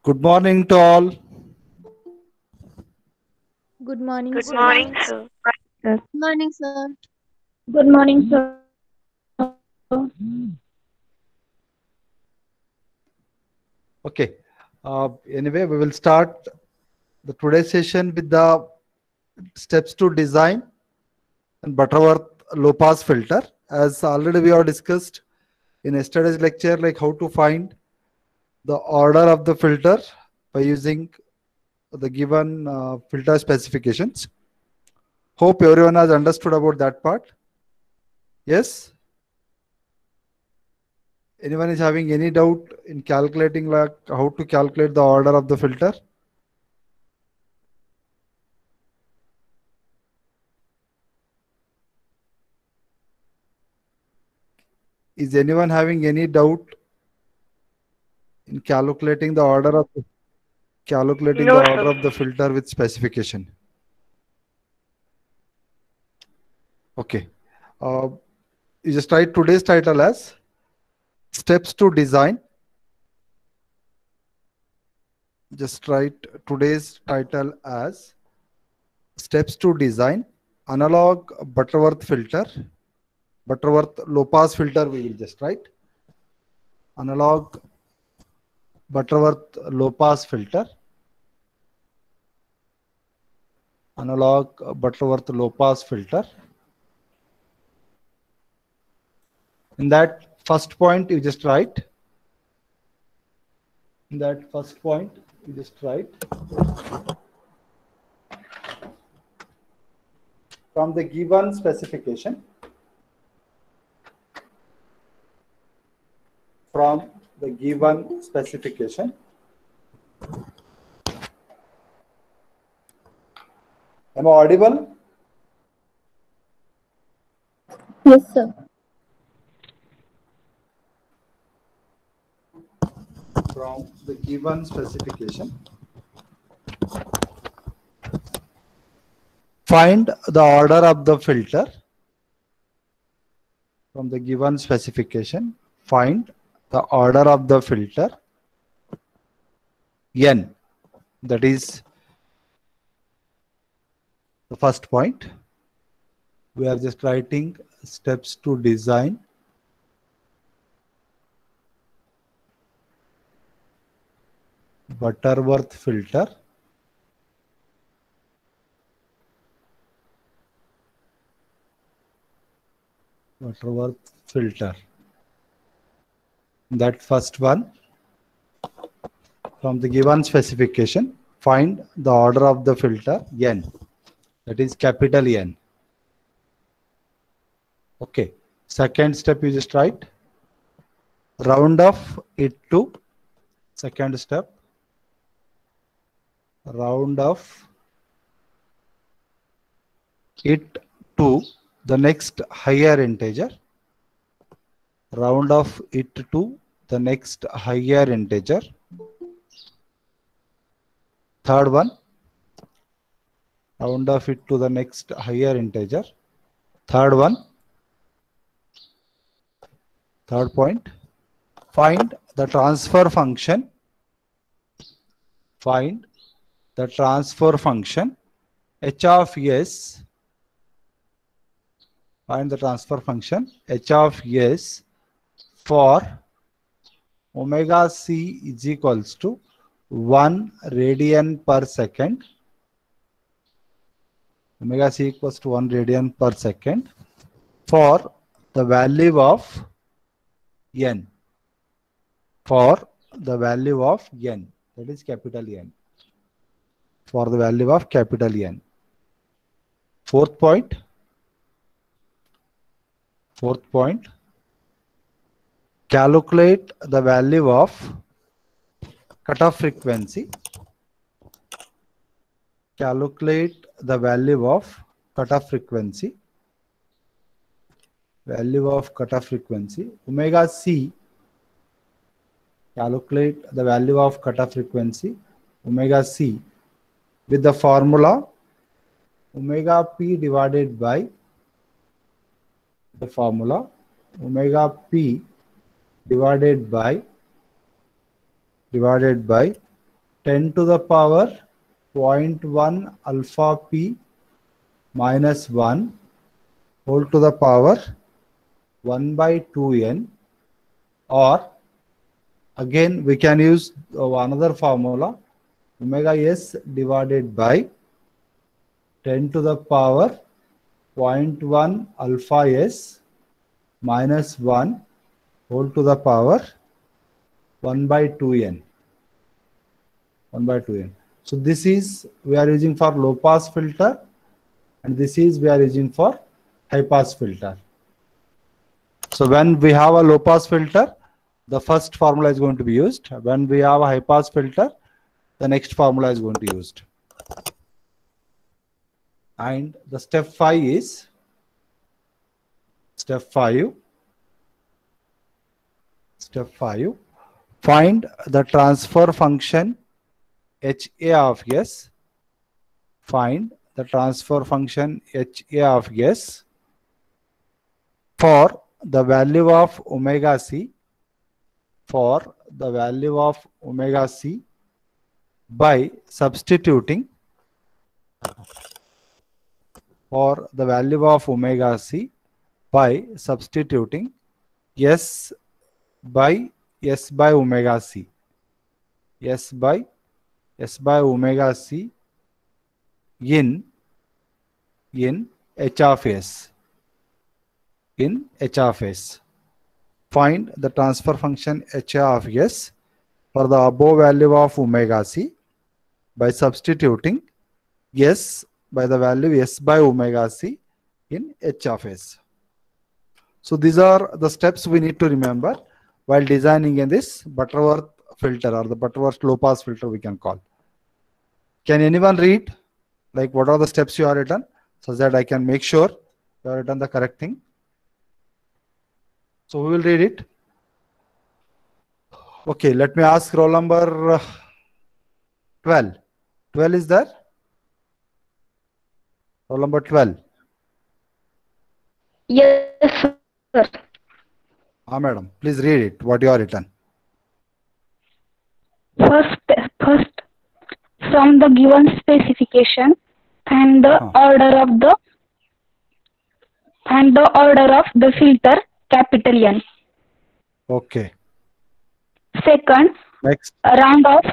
Good morning to all. Good morning, Good sir. morning, sir. Sir. Good morning, sir. Good morning, sir. Okay. Anyway, we will start the today's session with the steps to design and Butterworth low pass filter. As already we have discussed in yesterday's lecture, like how to find the order of the filter by using the given filter specifications. Hope everyone has understood about that part. Yes. Anyone is having any doubt in calculating like how to calculate the order of the filter? Is anyone having any doubt in calculating the No, order sir. of the filter with specification? Okay. Uh, you just write today's title as steps to design. Just write today's title as steps to design analog Butterworth filter, Butterworth low pass filter. We will just write analog Butterworth low pass filter, analog Butterworth low pass filter. In that first point, you just write. In that first point, you just write from the given specification. From the given specification. Am I audible? Yes, sir. From the given specification. Find the order of the filter. From the given specification, find the order of the filter n. That is the first point. We are just writing steps to design Butterworth filter. Butterworth filter. That first one, from the given specification, find the order of the filter n. That is capital N. Okay. Second step, you just write round off it to. Second step, round off it to the next higher integer. Round off it to the next higher integer. Third one, round off it to the next higher integer. Third one, third point, find the transfer function. Find the transfer function h of s. Find the transfer function h of s for omega c is equals to 1 radian per second. Omega c equals to 1 radian per second for the value of n. For the value of n. That is capital N. For the value of capital N. Fourth point. Fourth point. Calculate the value of cutoff frequency. Calculate the value of cutoff frequency. Value of cutoff frequency. Omega c. Calculate the value of cutoff frequency. Omega c with the formula omega p divided by the formula omega p divided by 10 to the power 0.1 alpha p minus 1 whole to the power 1 by 2n, or again we can use another formula, omega s divided by 10 to the power 0.1 alpha s minus 1 whole to the power 1 by 2n. 1 by 2n. So this is we are using for low pass filter, and this is we are using for high pass filter. So when we have a low pass filter, the first formula is going to be used. When we have a high pass filter, the next formula is going to be used. And the step 5 is step 5. Find the transfer function HA of S. Find the transfer function HA of S for the value of omega c. For the value of omega c by substituting. For the value of omega c by substituting S by omega c. S by omega c in H of S. In H of S. Find the transfer function H of S for the above value of omega c by substituting S by the value S by omega c in H of S. So these are the steps we need to remember while designing in this Butterworth filter, or the Butterworth low pass filter we can call. Can anyone read like what are the steps you have written, so that I can make sure you have written the correct thing? So we will read it. Okay, let me ask roll number 12. 12 is there? Roll number 12. Yes, sir. Madam, please read it. What you have written. First, from the given specification and the order of the filter, capital N. Okay. Second, Next. round off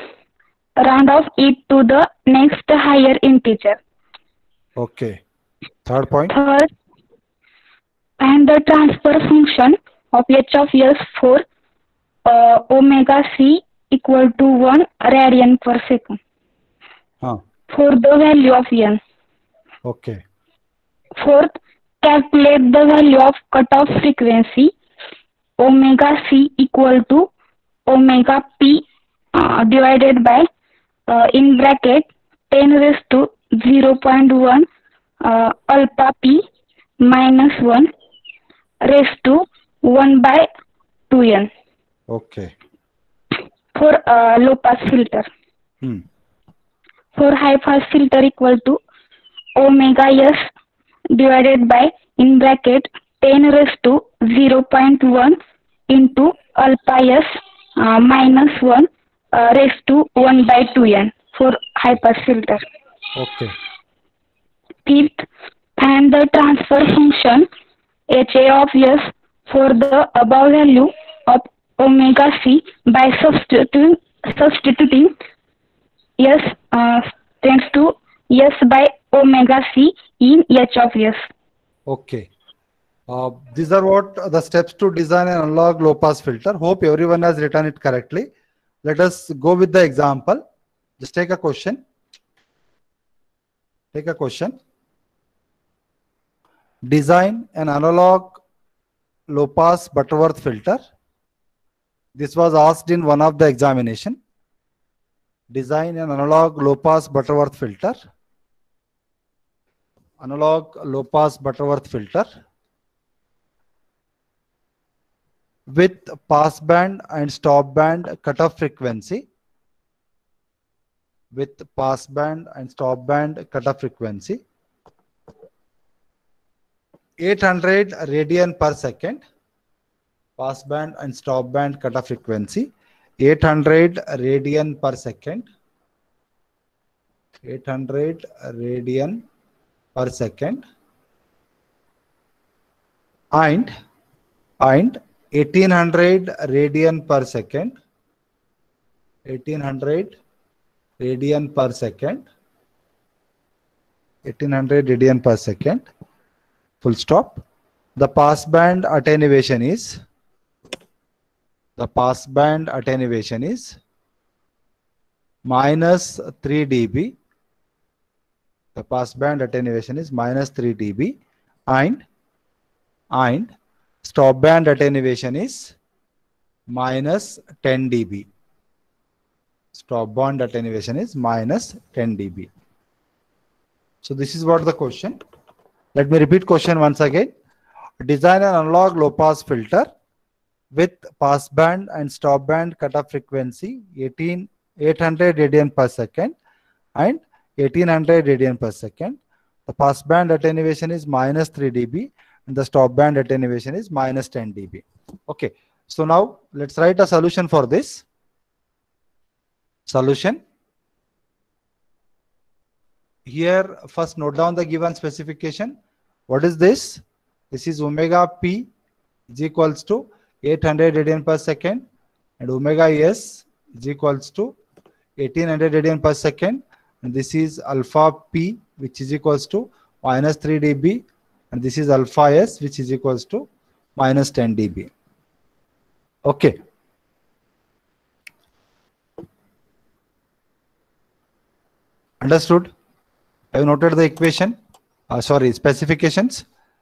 it to the next higher integer. Okay. Third point. Third, and the transfer function of H of S for omega c equal to 1 radian per second for the value of n. Okay. Fourth, calculate the value of cutoff frequency omega c equal to omega p divided by in bracket 10 raised to 0.1 alpha p minus 1 raised to 1 by 2n. Okay. For low pass filter. For high pass filter equal to omega s divided by in bracket 10 raised to 0.1 into alpha s minus 1 raised to 1 by 2n for high pass filter. Okay. Fifth, and the transfer function HA of S for the above value of omega c by substituting S tends to S by omega c in H of S. Okay. These are what the steps to design an analog low pass filter. Hope everyone has written it correctly. Let us go with the example. Just take a question. Design an analog low pass Butterworth filter. This was asked in one of the examination. Design an analog low pass Butterworth filter. Analog low pass Butterworth filter with pass band and stop band cutoff frequency. With pass band and stop band cutoff frequency 800 radian per second. Pass band and stop band cutoff frequency 800 radian per second. 800 radian per second. And 1800 radian per second. 1800 radian per second. 1800 radian per second. Full stop. The passband attenuation is minus 3 dB. The passband attenuation is minus 3 dB, and stop band attenuation is minus 10 dB. Stop band attenuation is minus 10 dB. So this is what the question. Let me repeat question once again. Design an analog low pass filter with pass band and stop band cutoff frequency 800 radian per second and 1800 radian per second. The pass band attenuation is minus 3 dB and the stop band attenuation is minus 10 dB. Okay, so now let's write a solution for this. Solution. Here first note down the given specification. What is this? This is omega p is equals to 800 radian per second and omega s is equals to 1800 radian per second, and this is alpha p which is equals to minus 3 dB, and this is alpha s which is equals to minus 10 dB. Okay. Understood? Have you noted the equation? Specifications.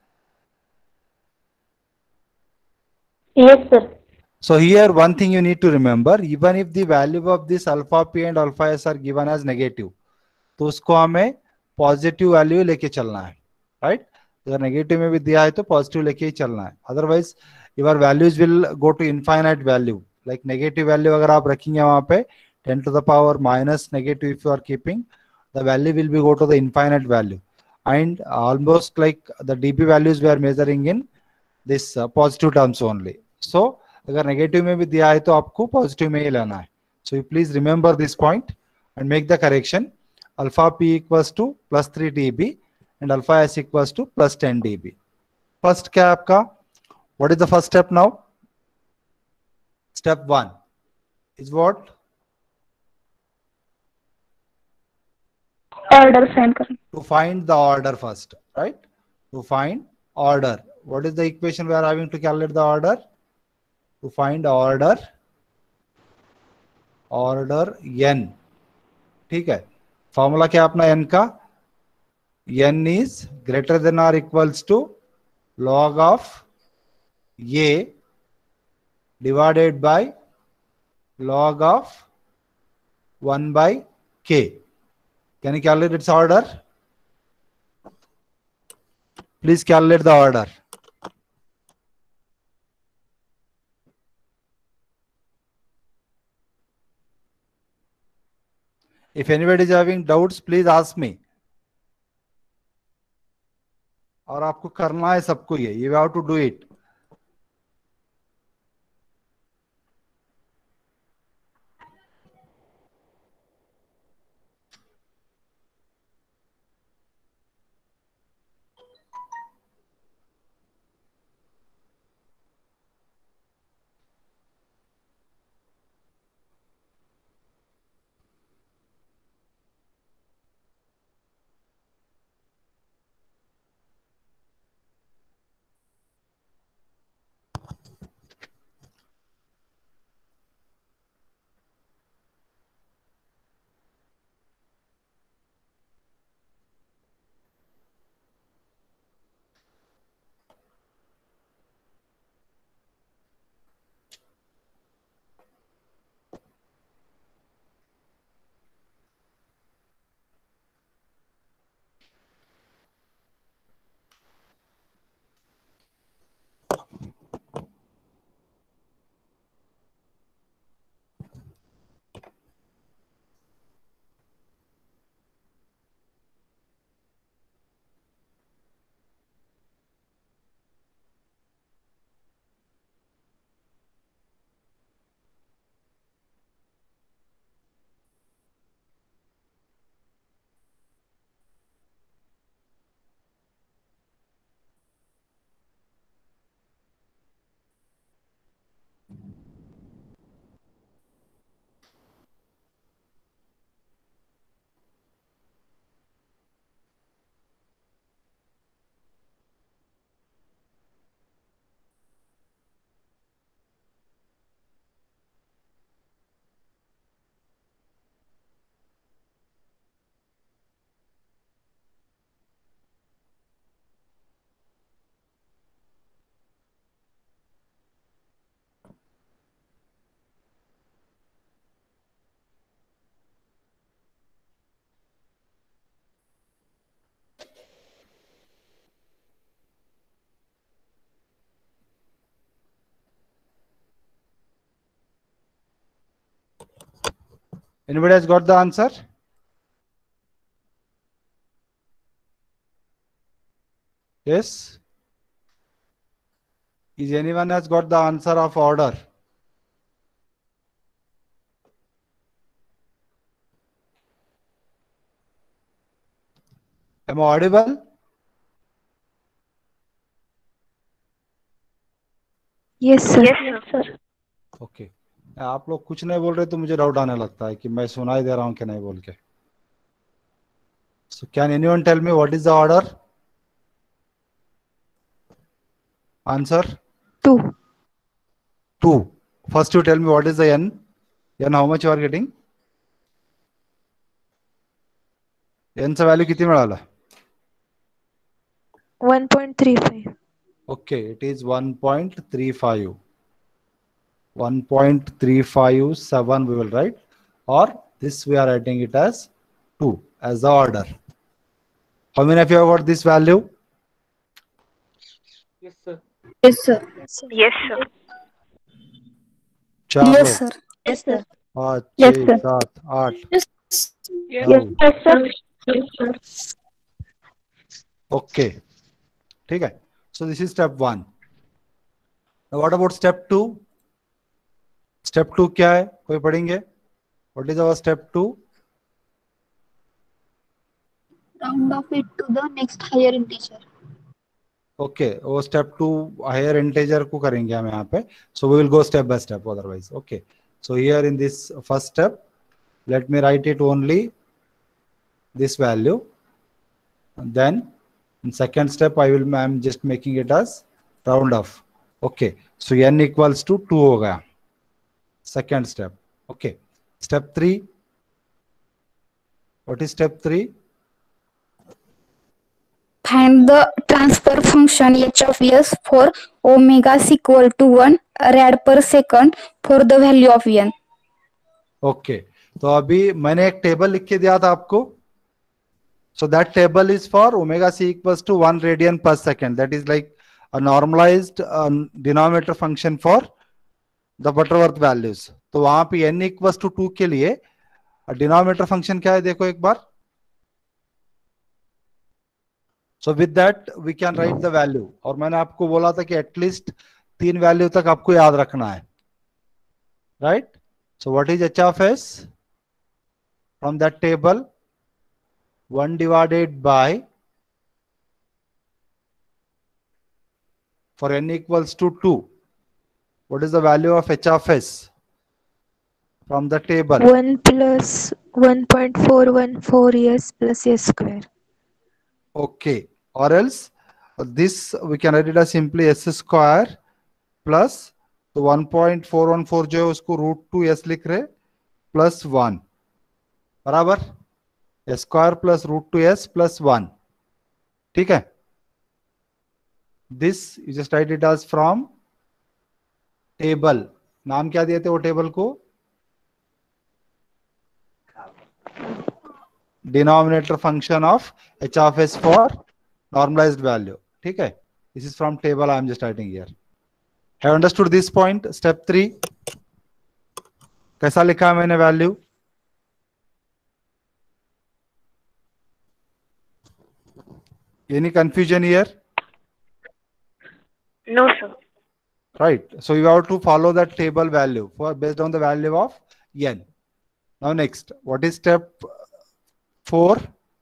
Yes, sir. So here one thing you need to remember, even if the value of this alpha p and alpha s are given as negative, तो उसको हमें positive value लेके चलना है, right? अगर negative में भी दिया है तो पॉजिटिव लेके ही चलना है, otherwise your values will go to infinite value. Like negative value अगर आप रखेंगे वहां पे 10 to the power minus negative, if you are keeping, the value will be go to the infinite value, and almost like the dB values we are measuring in this positive terms only. So अगर negative में भी दिया है तो आपको positive में ही लेना है. So you please remember this point and make the correction. Alpha p equals to plus 3 dB and alpha s equals to plus 10 dB. First क्या है आपका? What is the first step now? Step 1 is what? order find करें. To find the order first, right? To find order. What is the equation we are having to calculate the order? To find order n. ठीक है. Formula क्या अपना n का? n is greater than or equals to log of a divided by log of 1 by k. Can you calculate its order? Please calculate the order. If anybody is having doubts, please ask me. और आपको करना है सबको ये. You have to do it. Anybody has got the answer? Yes? Is anyone has got the answer of order? Am I audible? Yes, sir. Yes, sir. Okay आप लोग कुछ नहीं बोल रहे तो मुझे डाउट आने लगता है कि मैं सुनाई दे रहा हूं कि नहीं बोल के. So can anyone tell me what is the order? Answer? 2. 2. First you tell me what is the n. N how much you are getting? n चा value किती मिळाला? 1.35. Okay, it is 1.35. 1.357 we will write, or this we are writing it as 2 as the order. How many of you have got this value? Yes, sir. Yes, sir. Yes, sir. Yes, sir. चार Yes, लोग. sir. Yes, sir. 5, Yes, 6, sir. 7, 8, Yes. 9. Yes, sir. Yes, sir. Okay. ठीक है. So this is step 1. Now what about step 2? Step 2 क्या है? कोई पढ़ेंगे? What is our step 2? Round off it to the next higher integer. Okay वो step 2 higher integer को करेंगे हम यहाँ पे. So we will go step by step otherwise. Okay so here in this first step let me write it only this value, and then in second step I'm just making it as round off. Okay, so n equals to 2 हो गया second step. Okay, step 3. What is step 3? Find the transfer function h of s for omega is equal to 1 rad per second for the value of n. Okay तो अभी मैंने एक table लिख के दिया था आपको. So that table is for omega c equals to 1 radian per second. That is like a normalized denominator function for the Butterworth values. तो वहां पे n equals to 2 के लिए denominator function क्या है देखो एक बार. So with that we can write the value. और मैंने आपको बोला था कि एटलीस्ट 3 वैल्यू तक आपको याद रखना है. Right? So what is h of s? From that table 1 divided by, for n equals to 2, what is the value of h of s from the table? 1 plus 1.414 s plus s square. Okay, or else this we can write it as simply s square plus तो 1.414 जो है उसको √2s लिख रहे plus 1 बराबर s square plus √2s plus 1. ठीक है. This you just write it as from table. नाम क्या दिए थे वो टेबल को? Denominator function of h of s for normalized value. ठीक है. This is from table I am just writing here. Have understood this point? Step 3 कैसा लिखा है मैंने वैल्यू? Any confusion here? No, sir. Right. So you have to follow that table value for based on the value of n. Now next, what is step 4?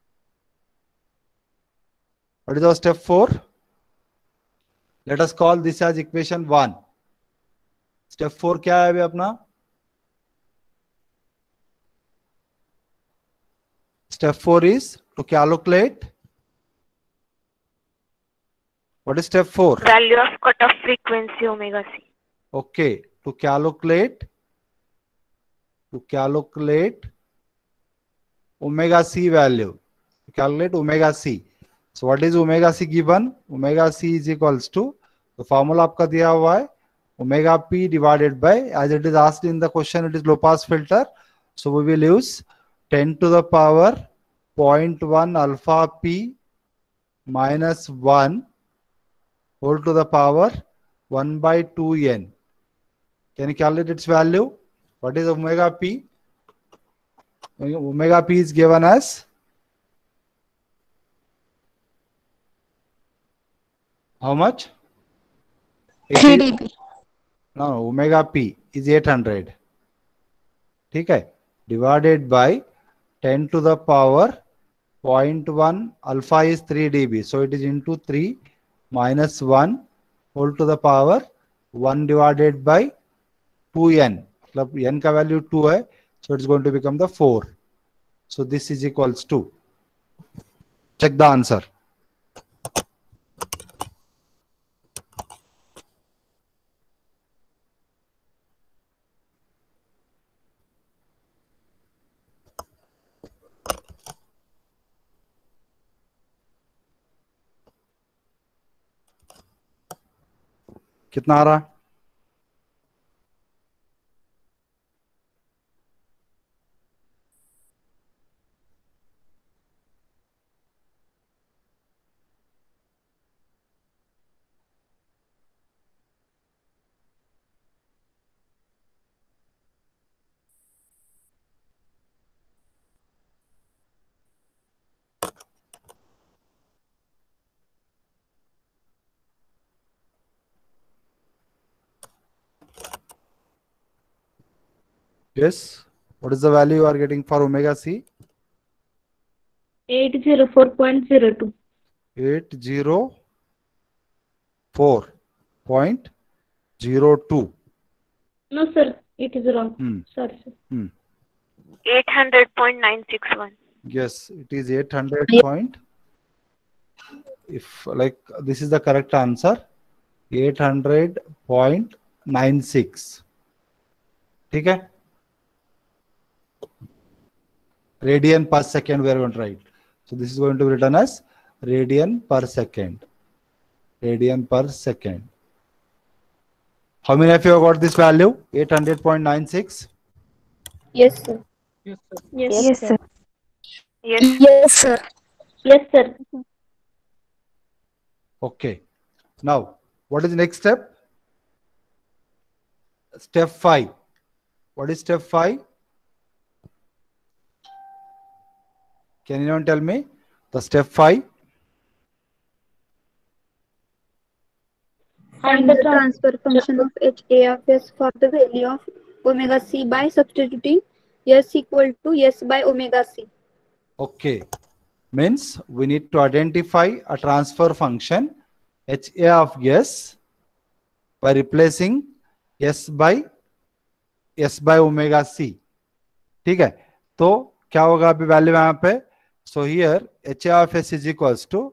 What is our step 4? Let us call this as equation 1. Step 4 क्या है अभी अपना? Step 4 is to calculate. What is step 4? Value of cutoff frequency omega c. Okay, to calculate omega c value. To calculate omega c. So what is omega c given? Omega c is equals to, the formula आपका दिया हुआ है, omega p divided by, as it is asked in the question, it is low pass filter. So we will use 10 to the power 0.1 alpha p minus 1 whole to the power 1 by 2n. Can you calculate its value? What is omega p? Omega p is given as how much? 3 dB. No, omega p is 800. ठीक है, divided by 10 to the power 0.1, alpha is 3 dB, so it is into 3 minus 1 whole to the power 1 divided by 2n. मतलब n का value 2 है, so it's going to become the 4. So this is equals to, check the answer. कितना आ रहा? Yes. What is the value you are getting for omega c? 804.02. 804.02. No, sir, it is wrong. Sorry, sir. 800.961. Yes, it is 800 point. If like this is the correct answer, 800.96. ठीक है? Radian per second we are going to write. So this is going to be written as radian per second. Radian per second. How many of you have got this value? 800.96. Yes, sir. Yes, Yes, sir. Yes. Yes, sir. Yes, sir. Okay. Now, what is the next step? Step 5. What is step 5? Can anyone tell me the step 5? Find the transfer function of HA of S for the value of omega c by substituting S equal to S by omega c. Okay. Means we need to identify a transfer function HA of S by replacing S by omega c. ठीक है, तो क्या होगा अभी value यहाँ पे? So here HA of S is equals to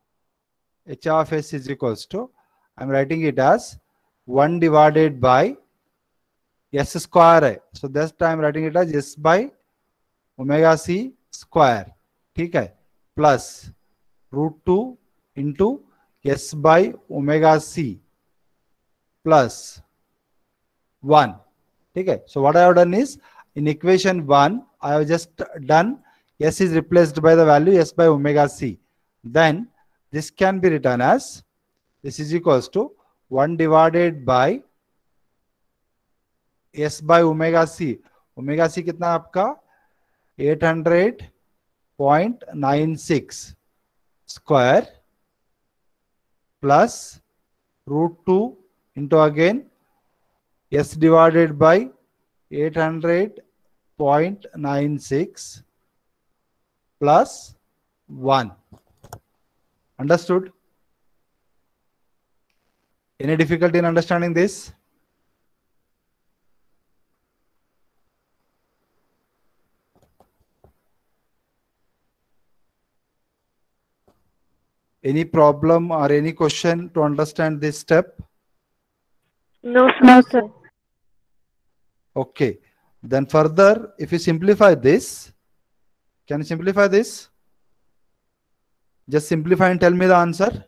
I'm writing it as 1 divided by S square है. So this time I'm writing it as S by omega c square. ठीक है, plus √2 into S by omega c plus 1. ठीक है, so what I have done is in equation 1 I have just done S is replaced by the value S by omega c. Then this can be written as this is equals to 1 divided by S by omega c. Omega c कितना आपका? 800.96 square plus √2 into again S divided by 800.96 plus 1. Understood? Any difficulty in understanding this? Any problem or any question to understand this step? No, sir. No, sir. Okay. Then further, if you simplify this, can you simplify this? Just simplify and tell me the answer.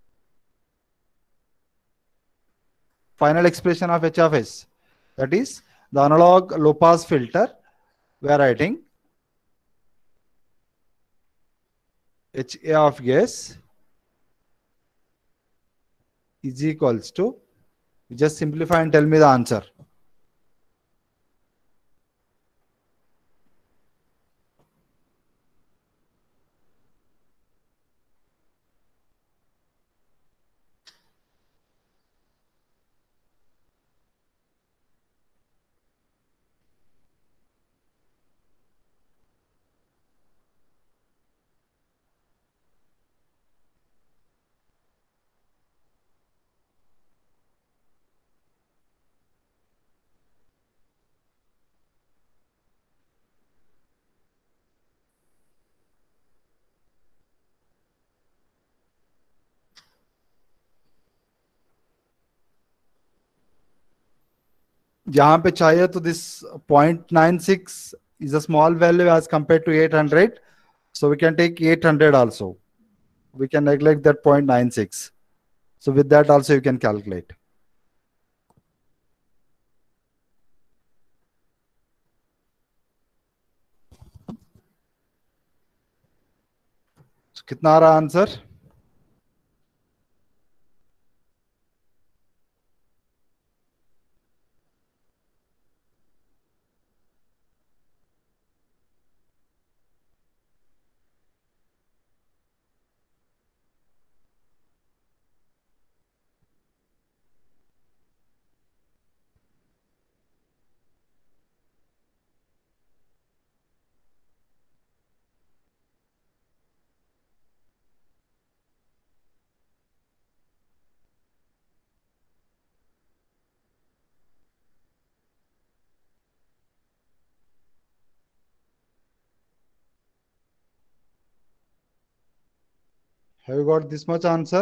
Final expression of H of S. That is the analog low pass filter. We are writing HA of S is equals to, just simplify and tell me the answer. यहाँ पे चाहिए तो this 0.96 is a small value as compared to 800, so we can take 800 also. We can neglect that 0.96. So with that also you can calculate. So कितना आ रहा answer? Have you got this much answer?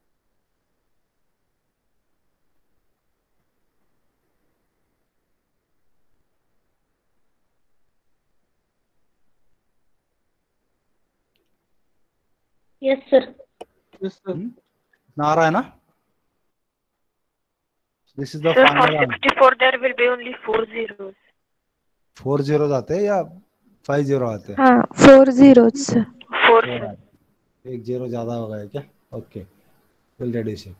Yes, sir. कितना आ रहा है ना? This is the Sir, for final answer. 64 there will be only 4 zeros. 4 zeros आते हैं या 5 zero आते हैं? हाँ 4 zeros sir. 4 Four sir. आते हैं। एक जीरो ज्यादा हो गया क्या? Okay, we'll reduce it.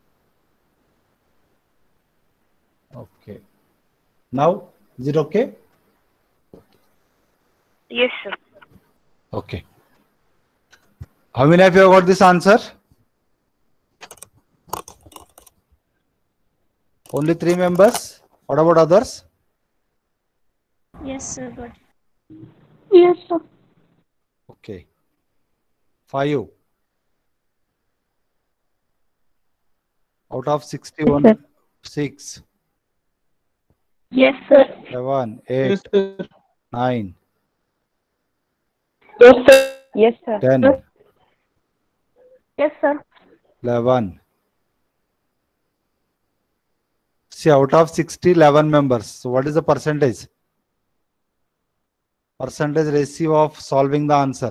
Okay. Now, is it okay? Yes, sir. Okay. How many of you have got this answer? Only 3 members. What about others? Yes, sir. Got it. Yes, sir. Okay. 5 out of 61. Yes, 6, Yes, sir. 7, 8, 9, Yes, sir. Yes, sir. 10, Yes, sir. 11. See, out of 60, 11 members. So what is the percentage? Percentage ratio of solving the answer.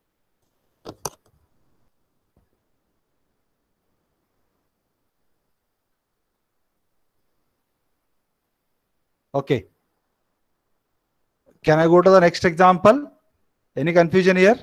Okay. Can I go to the next example? Any confusion here?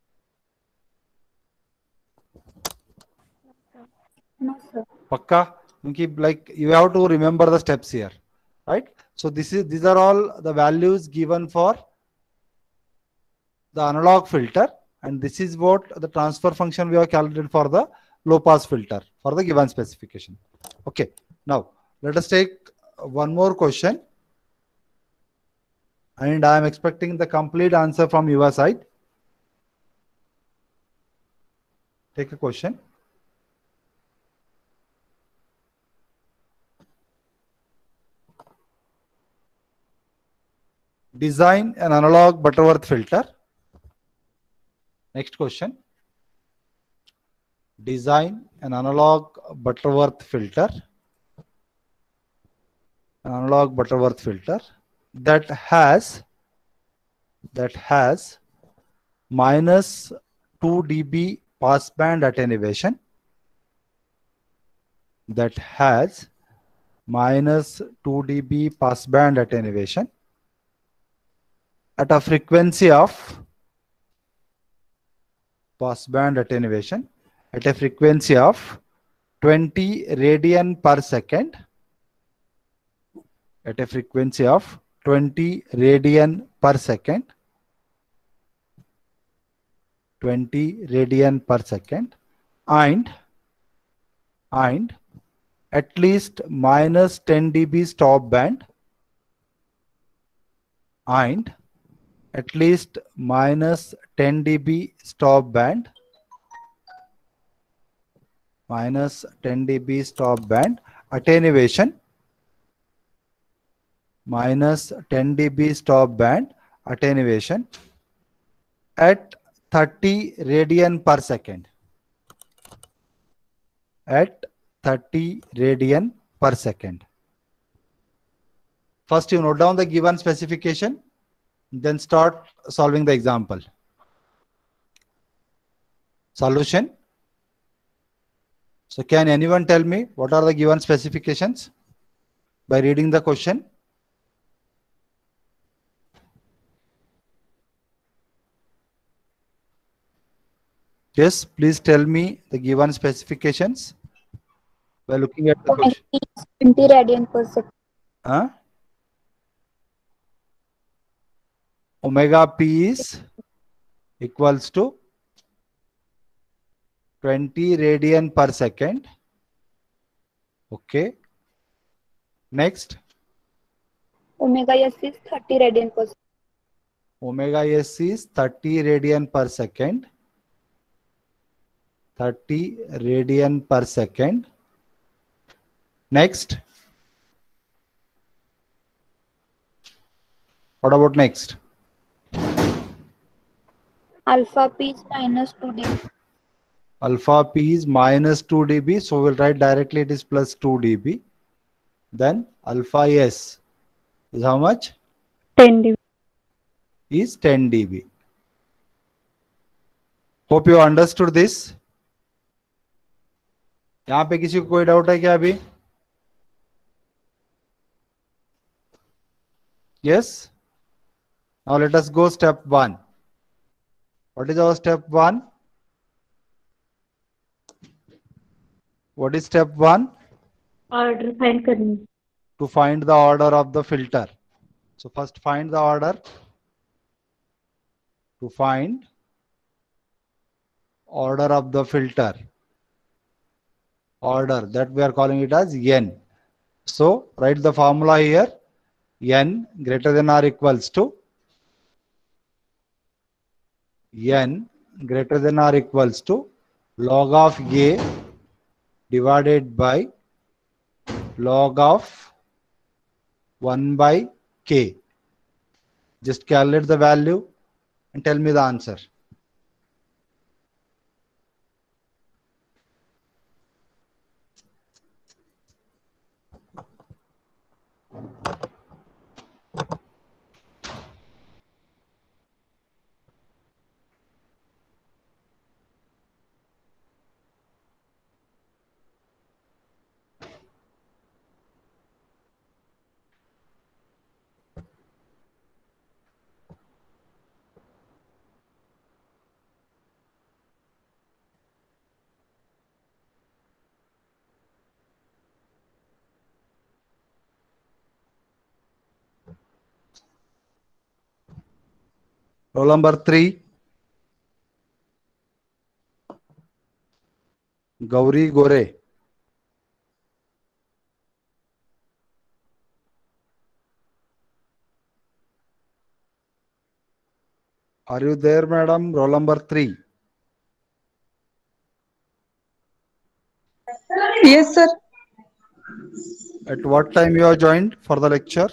No, sir. Pakka? Because like you have to remember the steps here, right? So these are all the values given for the analog filter, and this is what the transfer function we have calculated for the low pass filter for the given specification. Okay. Now let us take one more question, and I am expecting the complete answer from your side. Take a question. Design an analog Butterworth filter. Next question. Design an analog Butterworth filter. An analog Butterworth filter that has minus 2 dB passband attenuation. That has minus 2 dB passband attenuation at a frequency of passband attenuation at a frequency of 20 radian per second, at a frequency of 20 radian per second, 20 radian per second, and at least minus 10 dB stop band, and at least minus 10 dB stop band, minus 10 dB stop band attenuation, minus 10 dB stop band attenuation at 30 radian per second, at 30 radian per second. First, you note down the given specification, then start solving the example. Solution. So can anyone tell me what are the given specifications by reading the question? Yes, please tell me the given specifications by looking at the Omega question. P is 20 radian per second. Huh? Omega P is equals to 20 radian per second. Okay. Next, Omega S is 30 radian per second. omega s is 30 radian per second. 30 radian per second. Next. What about next? Alpha P is minus 2 dB. Alpha P is minus 2 dB. So we'll write directly it is plus 2 dB. Then alpha S is how much? 10 dB. Is 10 dB. Hope you understood this. यहाँ पे किसी को कोई doubt है क्या अभी? Yes. Now let us go step 1. What is our step 1? What is step 1? Order find करनी. To find the order of the filter. So first find the order. To find order of the filter. Order that we are calling it as n. So write the formula here. N greater than or equals to n greater than or equals to log of a divided by log of 1 by k. Just calculate the value and tell me the answer. Roll number 3. Gauri Gore. Are you there, madam? Roll number 3. Yes, sir. At what time you have joined for the lecture?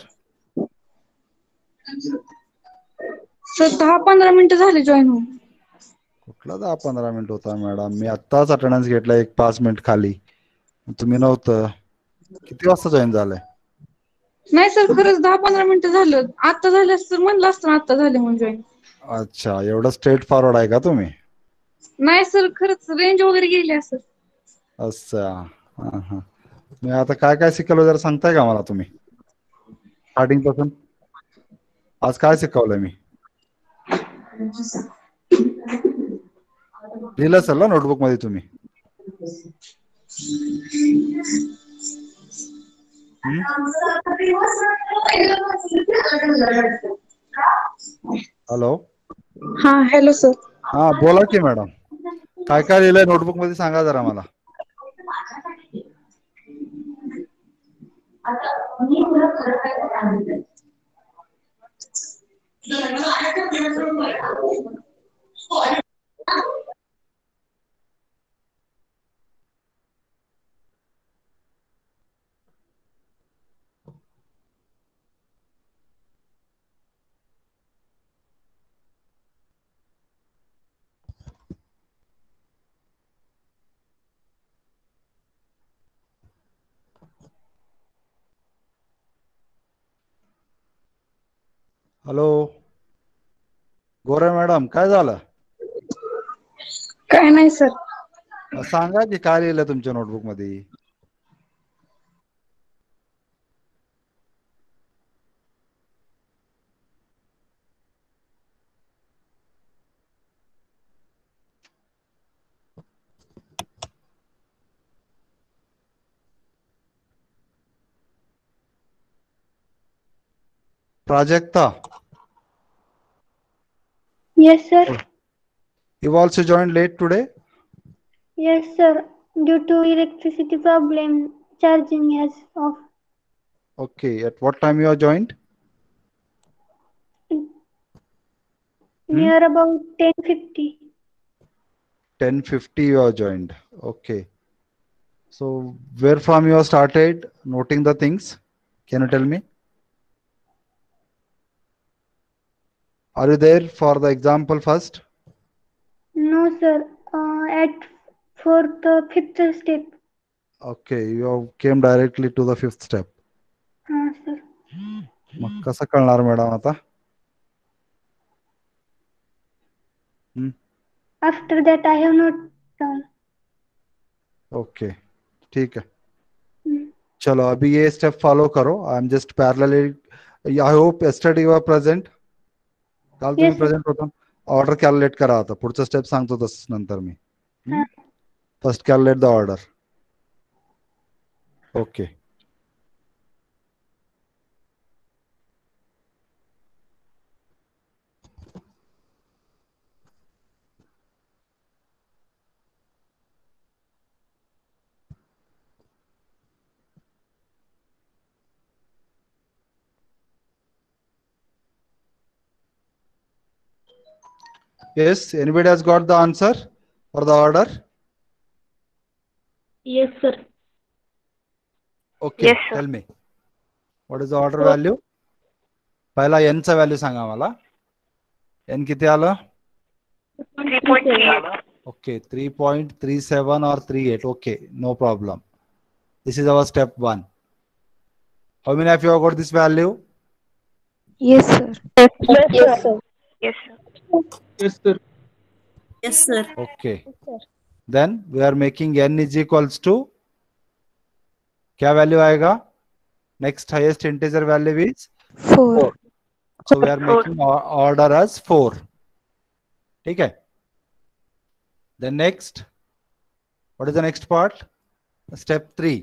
Sir 10-15 मिनिटं झाले join होऊन. कुठला 10-15 minute होता madam? मी आत्ताच attendance घेतला 1-5 minute खाली. तुम्ही नव्हतं. किती वाजता जॉईन झालाय? नाही सर खरंच 10-15 मिनिटं झालं. आता झाले असतं तर म्हणलं असतं ना आता झाले म्हणून जॉईन. अच्छा, एवढं स्ट्रेट फॉरवर्ड आहे का तुम्ही? नाही सर खरंच रेंज वगैरे गेली असं. अच्छा. मी आता काय काय शिकवलं जरा सांगताय का मला तुम्ही? स्टार्टिंग पासून आज काय शिकवलंय मी? लिहिलं असेल ना नोटबुक मध्ये तुम्ही? हॅलो. हा हॅलो सर. हा बोला की मॅडम. काय काय लिहिलंय नोटबुक मध्ये सांगा जरा मला. हॅलो गोरे मॅडम, काय झालं? काय नाही सर. सांगा की काय लिहिलं तुमच्या नोटबुक मध्ये. Prajakta, Yes, sir. you also joined late today? Yes, sir. Due to electricity problem, charging has off. Okay, at what time you are joined? Near about 10:50. 10:50 you are joined. Okay. So where from you have started noting the things? Can you tell me? Are you there for the example first? No, sir. At for the fifth step. Okay, you have came directly to the fifth step. Sir. मग कसं कळणार madam आता? After that, I have not done. Okay, ठीक है. चलो अभी ये step follow करो. I am just parallelly. I hope yesterday you are present. काल तुम्ही Yes, sir. प्रेझेंट होता. ऑर्डर कॅल्क्युलेट करा आता. पुढचा स्टेप सांगतो तस नंतर मी. First calculate the order. Okay. Yes, anybody has got the answer for the order? Yes, sir. Okay, Yes, sir. tell me. What is the order value? पहिला n चा व्हॅल्यू सांगा मला. n किती आलं? 3.3. Okay, 3.37 or 38. Okay, no problem. This is our step 1. How many of you have got this value? Yes, sir. Yes, sir. Yes, sir. Yes, sir. Yes, sir. Okay. Then we are making n is equals to क्या value आएगा? Next highest integer value is 4. so we are making order as 4. ठीक है. Then next, what is the next part? Step 3.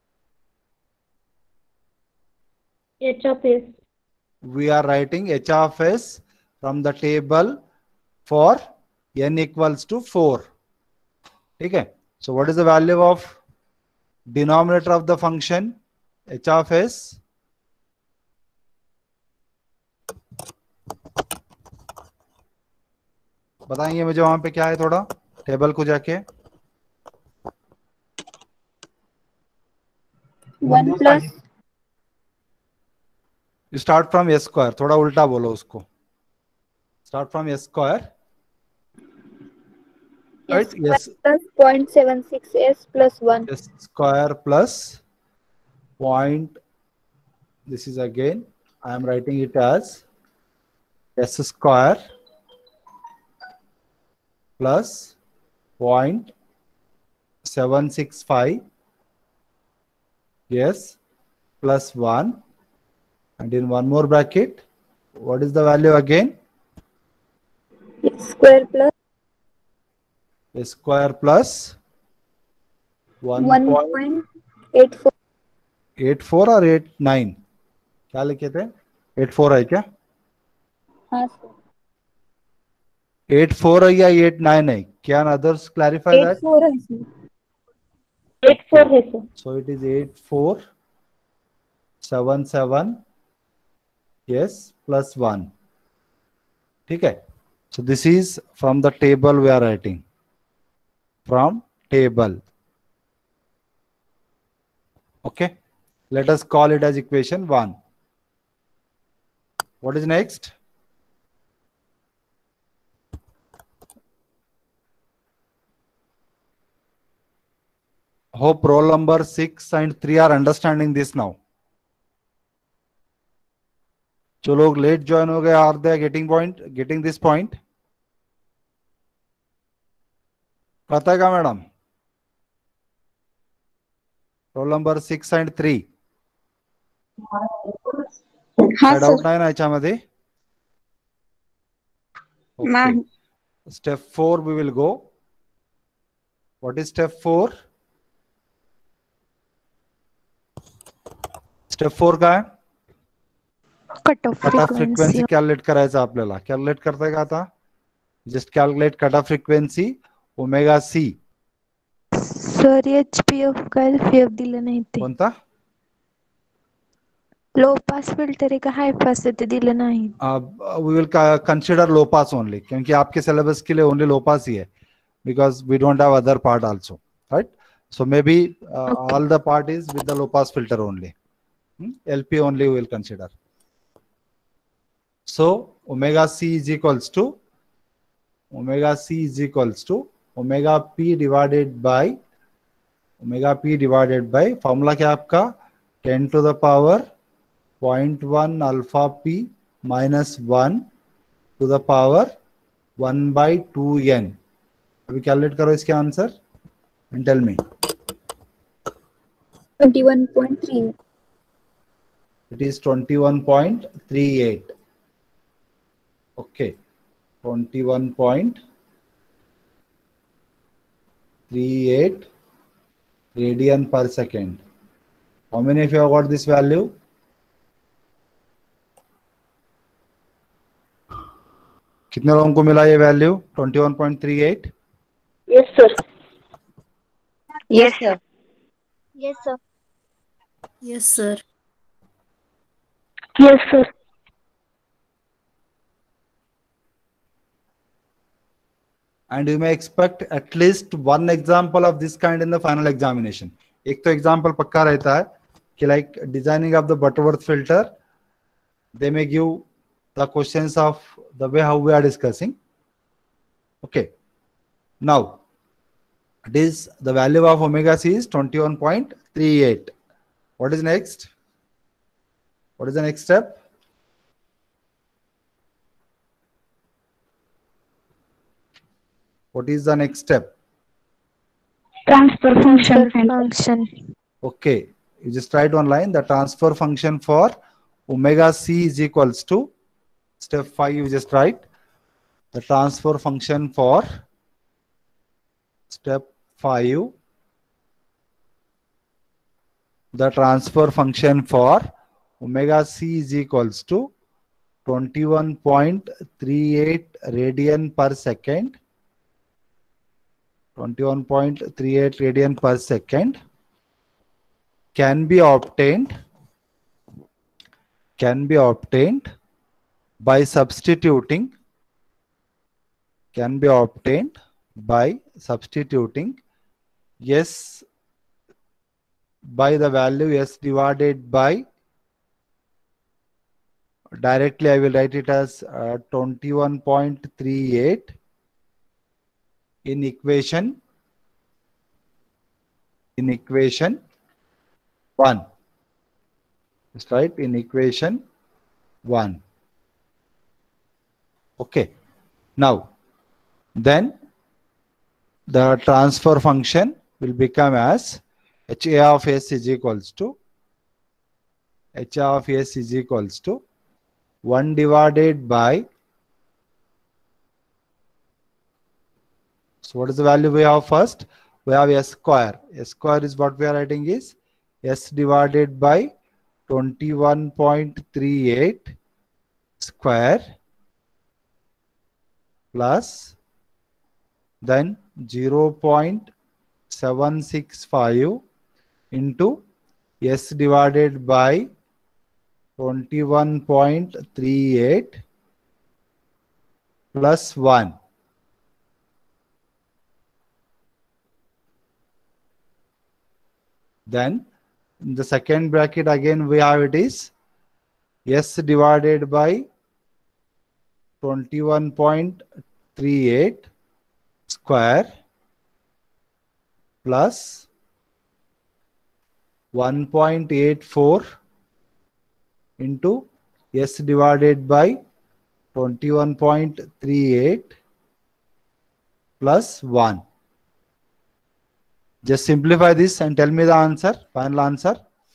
H of S. We are writing h of s from the table for n equals to 4. Okay. So what is the value of denominator of the function h of s? बताएंगे मुझे वहां पे क्या है थोड़ा table को जाके. 1 plus. You start from s square. थोड़ा उल्टा बोलो उसको. Start from s square. Right? Yes. Plus 0.76 s plus 1. S square plus point. This is again. I am writing it as s square plus 0.765. Yes. Plus 1. And in one more bracket, what is the value again? S square plus S square plus 1.84. 84 or 89? क्या लिखे थे? 84 है क्या? हाँ sir. 84 है या 89 है? Can others clarify that? 84 है sir. 84 है sir. So it is 8477. Yes, plus 1. ठीक है. So this is from the table we are writing. From table. Okay. Let us call it as equation 1. What is next? Hope roll number 6 and 3 are understanding this now. जो लोग late join हो गए, are they getting this point? पता है क्या madam? Roll number 6 and 3 हा काय sir. Doubt नाही ना याच्यामध्ये? ओके. नाही. Step 4 we will go. What is step 4? Step 4 काय? Cut off cut off frequency. Frequency calculate करायचं आपल्याला. कॅल्क्युलेट करताय का आता? Just calculate cut off frequency omega C. Sir HPF काय FF दिलं नाही ते. कोणता? लो पास फिल्टर आहे का हाय पास आहे ते दिलं नाही. We will consider low pass only, क्योंकि आपके syllabus के लिए only low pass ही है, because we don't have other part also, right? So maybe Okay. all the part is with the low pass filter only. LP only we will consider. So omega c is equals to omega p divided by formula क्या आपका 10 to the power 0.1 alpha p minus 1 to the power 1 by 2n. अभी calculate करो इसके answer and tell me. 21.3. It is 21.38. Okay, 21.38 radian per second. How many of you have got this value? कितने लोगों को मिला ये value 21.38? Yes, sir. Yes, sir. Yes, sir. Yes, sir. Yes, sir. And you may expect at least one example of this kind in the final examination. एक तो example पक्का रहता है कि like designing of the Butterworth filter, they may give the questions of the way how we are discussing. Okay. Now, it is the value of omega c is 21.38. What is next? What is the next step? What is the next step? Transfer function. Function. Okay, you just write one line. The transfer function for omega c is equals to step 5. You just write the transfer function for step 5. The transfer function for omega c is equals to 21.38 radian per second. 21.38 radian per second can be obtained by substituting s by the value s divided by, directly I will write it as 21.38 in equation 1. Just write in equation 1. Okay. Now, then the transfer function will become as HA of S is equals to 1 divided by, so what is the value we have first? We have S square. S square is what we are writing is S divided by 21.38 square plus then 0.765 into S divided by 21.38 plus 1. Then in the second bracket again we have it is S divided by 21.38 square plus 1.84 into S divided by 21.38 plus 1. Just simplify this and tell me the answer, final answer.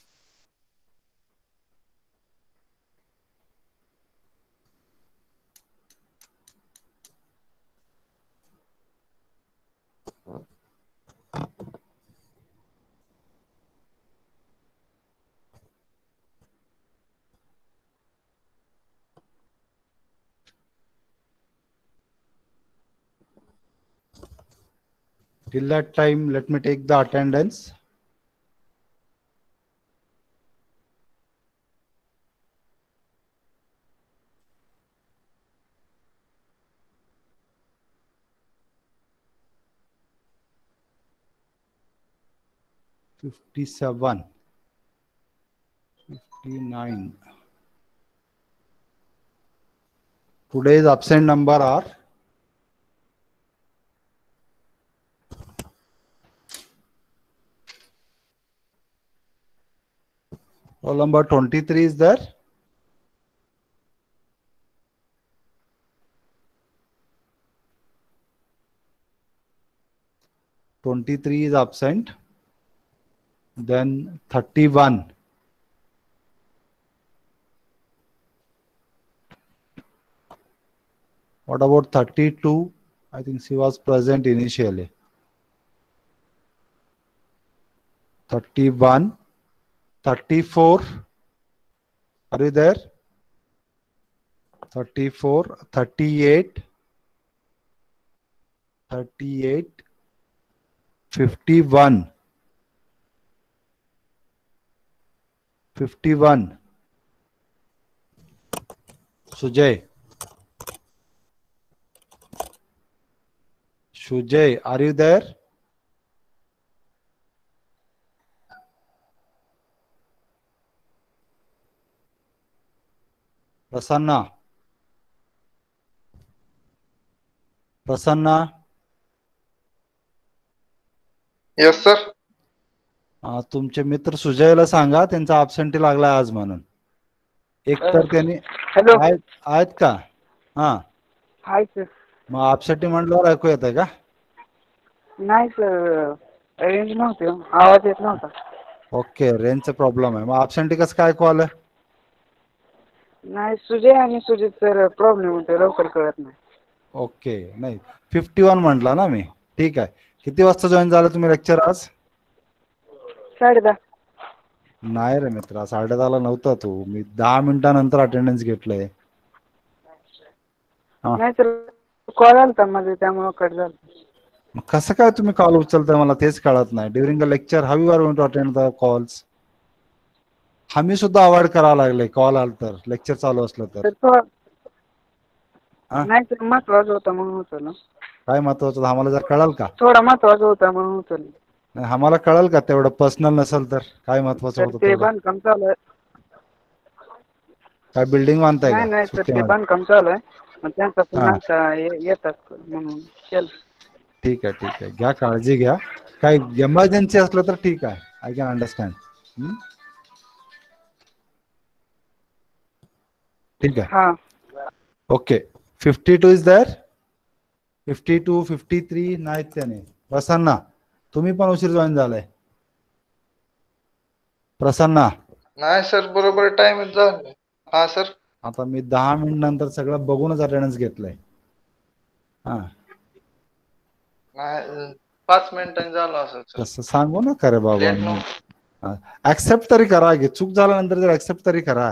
Till that time, let me take the attendance. $57, $59. Today's absent number are roll number 23 is there. $23 is absent. Then 31. What about 32? I think she was present initially. 31, 34. Are you there? 34, 38, 38, 51. 51. Sujay. Sujay, are you there? Prasanna. Prasanna. Yes, sir. तुमचे मित्र सुजयला सांगा त्यांचा absentee लागलाय आज म्हणून. एक तर त्यांनी hello. आहेत का? हा. Hi sir. मग absentee म्हटल्यावर ऐकू येतंय का? नाही सर, रेंज नव्हती, आवाज येत नव्हता. ओके, रेंजचा प्रॉब्लेम आहे. मग absentee कसं काय ऐकू आलं? नाही, सुजय आणि सुजित सर प्रॉब्लेम होते, लवकर कळत नाही. ओके, नाही 51 म्हटला ना मी. ठीक आहे. किती वाजता जॉईन झाला तुम्ही लेक्चर आज? 10:30. नाही रे मित्रा, 10:30ला नव्हता तू. मी 10 मिनिटानंतर अटेंडन्स घेतलंय. नाही सर, कॉल आलता मध्ये, त्यामुळे कट झालं. मग कसं काय तुम्ही कॉल उचलताय मला तेच कळत नाही. During the lecture how you are going to attend the calls? आम्ही सुद्धा अवॉइड करायला लागले कॉल आल तर, लेक्चर चालू असलं तर. नाही सर, महत्वाचं होतं म्हणून उचललं. काय महत्वाचं आम्हाला जर कळाल का? थोडा महत्वाचं होता म्हणून उचललं. नाही, आम्हाला कळाल का तेवढं पर्सनल नसेल तर काय महत्वाचं होतं? ते बांधकाम चालू आहे. काय बिल्डिंग बांधताय का? नाही सर, ते बांधकाम चालू आहे, मग त्यांचा पुन्हा येतात म्हणून केलं. ठीक आहे, ठीक आहे. घ्या काळजी घ्या. काही एमर्जन्सी असलं तर ठीक आहे. I can understand. ठीक आहे. ओके. 52 is there. 52, 53 नाहीत त्याने. प्रसन्ना, तुम्ही पण उशीर जॉईन झालाय. प्रसन्ना. नाही सर, बरोबर टाइम झाला. हा सर. आता मी 10 मिनिट नंतर सगळं बघूनच अटेंडन्स घेतलंय. हा. नाही, 5 मिनिटांनी झालं असं. तसं सांगू नका रे बाबा. ऍक्सेप्ट तरी करा. चूक झाल्यानंतर जर ऍक्सेप्ट तरी करा.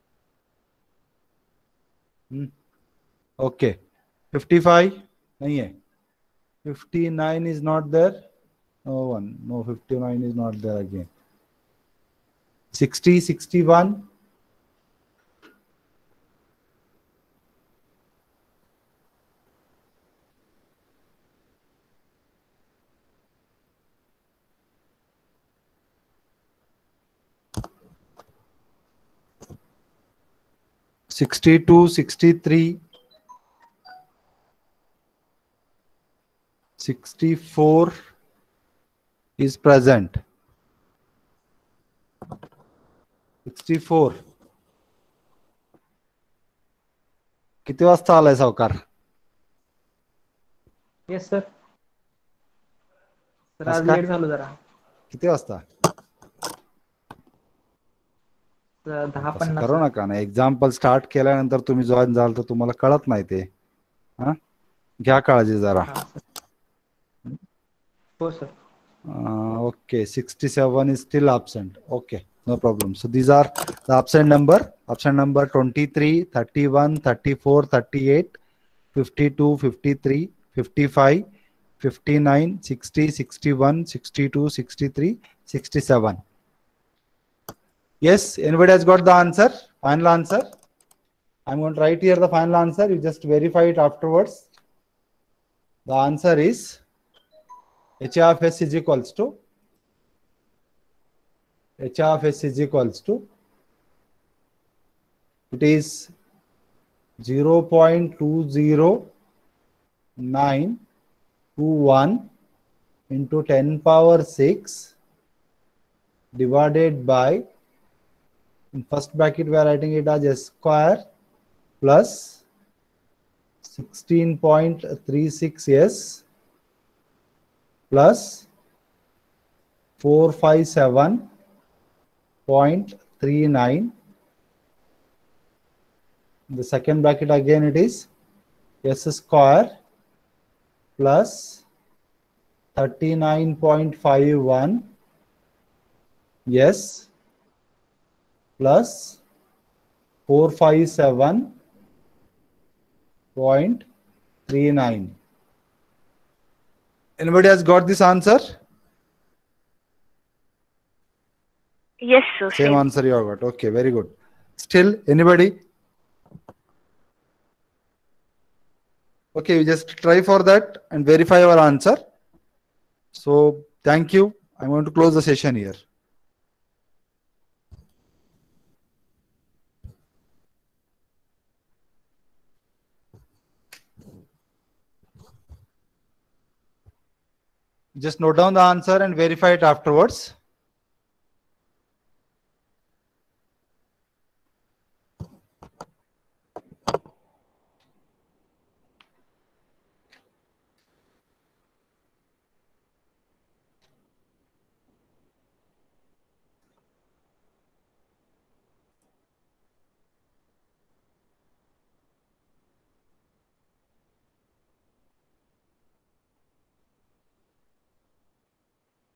ओके. 55 नहीं है. 59 is not there. No one. No, 59 is not there again. 60, 61. $62, $63, $64 is present. $64. किती वाजता आलाय सावकार? Yes sir. सर आज आज काय? लेट झालो जरा. किती वाजता? 10:50 करू सर. नका ना, एक्झाम्पल स्टार्ट केल्यानंतर तुम्ही जॉईन झाल तर तुम्हाला कळत नाही ते. हा, घ्या काळजी जरा. हा सर. हो sir. Okay, 67 is still absent. Okay, no problem. So these are the absent number. Absent number 23, 31, 34, 38, 52, 53, 55, 59, 60, 61, 62, 63, 67. Yes, anybody has got the answer? Final answer? I'm going to write here the final answer. You just verify it afterwards. The answer is H of S is equals to H of S is equals to, it is 0.20921 into 10 power 6 divided by, in first bracket we are writing it as S square plus 16.36 S plus 457.39. The second bracket again it is S square plus 39.51 S plus 457.39. Anybody has got this answer? Yes, sir. Same answer you have got. Okay, very good. Still, anybody? Okay, you just try for that and verify your answer. So, thank you. I'm going to close the session here. Just note down the answer and verify it afterwards.